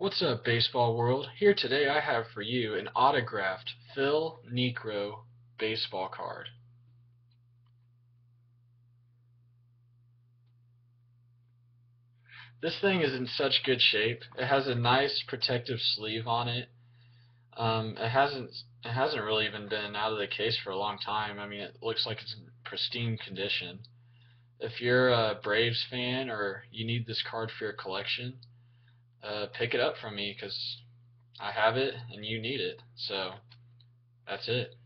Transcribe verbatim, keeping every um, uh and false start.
What's up, baseball world? Here today I have for you an autographed Phil Niekro baseball card. This thing is in such good shape. It has a nice protective sleeve on it. Um, it hasn't it hasn't really even been out of the case for a long time. I mean, it looks like it's in pristine condition. If you're a Braves fan or you need this card for your collection, uh, pick it up from me because I have it and you need it. So that's it.